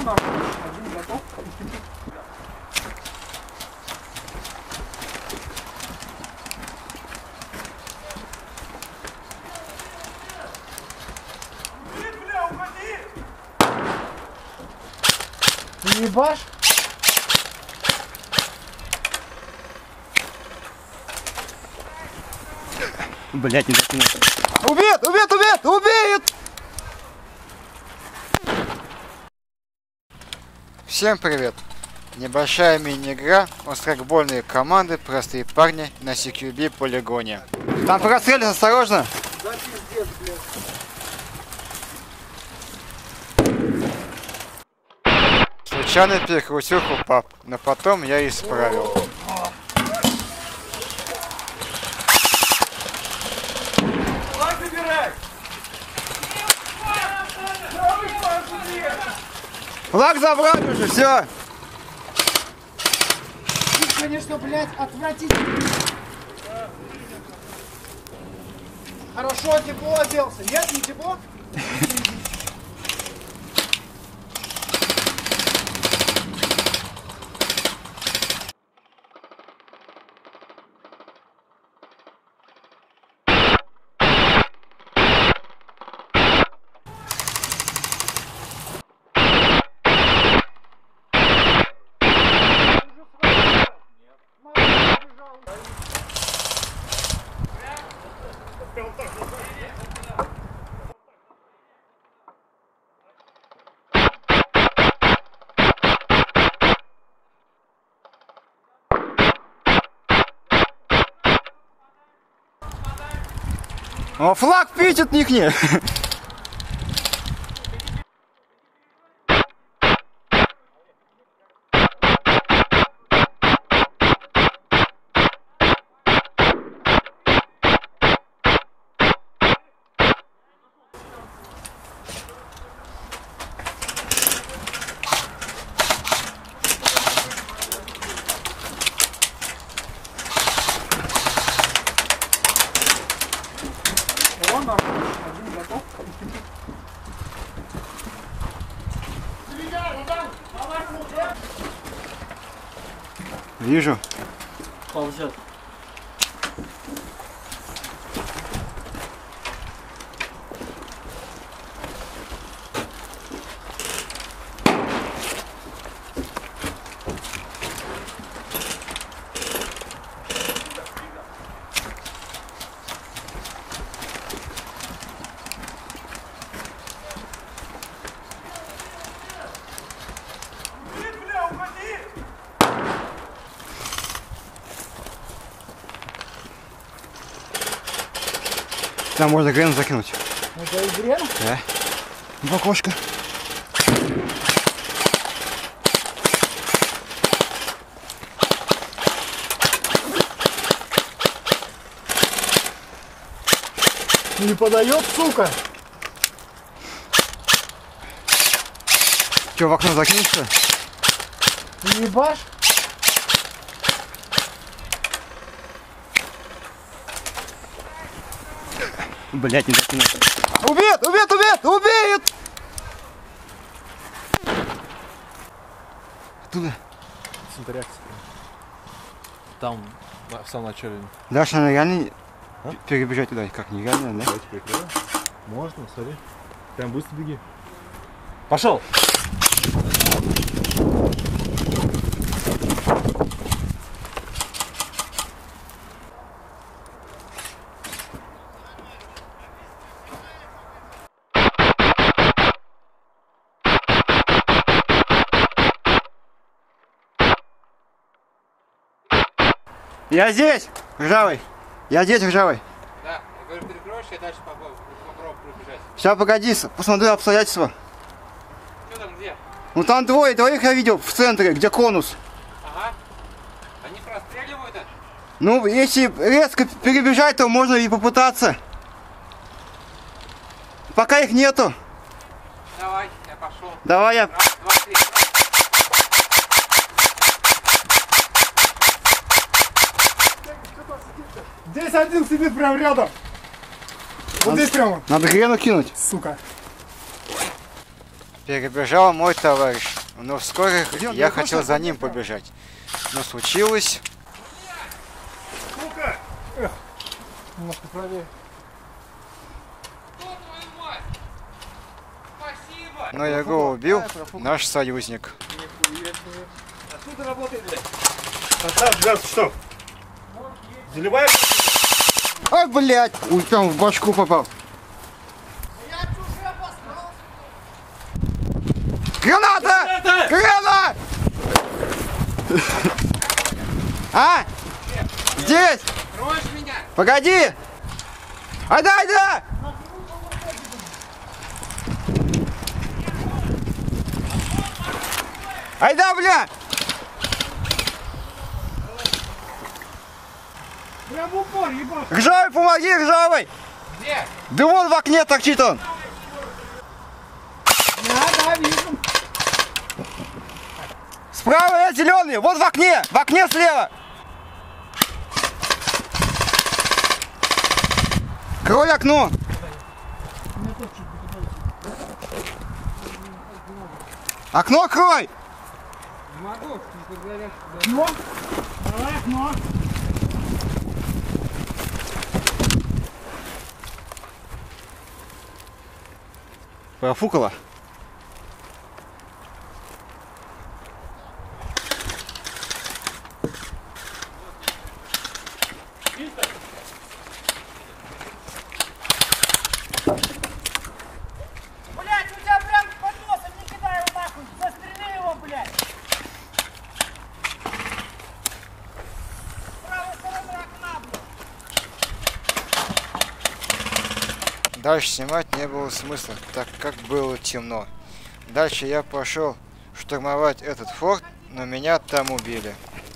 Вон один готов. Бля, уходи! Ты ебашь? Блять, не закинул. Убит! Убит! Убит! Убит! Всем привет! Небольшая мини-игра, острокбольные команды, простые парни на CQB полигоне. Там прострелись, осторожно! Да пиздец, блядь. Случайно перекрутил хупап, но потом я исправил. Флаг забрать уже, все! Ты, конечно, блядь, отвратительный. Хорошо, тепло оделся. Нет, не тепло? О, флаг пичет нихне! Вон один готов. Вижу. Ползет. Бля, уходи! Там можно грен закинуть. Это игре? Да. В окошко. Не подает, сука. Че, в окно закинешься? Ты ебашь? Блять, не закинул. Убит! Убит! Убит! Убит! Оттуда. Реакция. Там, в самом начале. Даша, она реально перебежать туда? Как, нереально, да? Давайте прикроем. Можно, смотри. Прям быстро беги. Пошел! Я здесь, ржавый. Я здесь, ржавый. Да, я говорю, перекроешь, я дальше попробую пробежать. Сейчас, погоди, посмотрю обстоятельства. Что там, где? Ну там двоих я видел в центре, где конус. Ага. Они простреливают это? Ну, если резко перебежать, то можно и попытаться. Пока их нету. Давай, я пошел. Давай я... Раз, два, три. Здесь один сидит прям рядом. Вот здесь прямо, Надо грену кинуть. сука. Перебежал мой товарищ. Но вскоре я хотел за ним побежать. Но случилось... Немножко правее. Кто твою мать? Спасибо! Но его убил наш союзник. Да, что? Заливаем? Ай, блядь! Ой, там в башку попал. Граната! Граната! А? Здесь! Кроешь меня? Погоди! Айда, айда! Айда, бля! Прям в упор, ебать. Ржавый, помоги, ржавый! Где? Да вон в окне торчит он! Да, вижу. Справа я зеленый, вот в окне слева! Крой окно! Окно крой! Не могу. Но. Давай, но. Профукала. Блять, у тебя прям под носом, не кидай его нахуй, застрели его, блядь. С правой стороны окна, блядь. Дальше снимать не было смысла, так как было темно. Дальше я пошел штурмовать этот форт, но меня там убили.